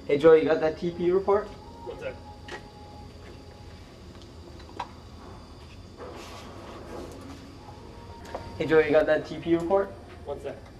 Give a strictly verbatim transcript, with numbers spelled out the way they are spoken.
Hey Joey, you got that T P report? One sec. Hey Joey, you got that T P report? One sec.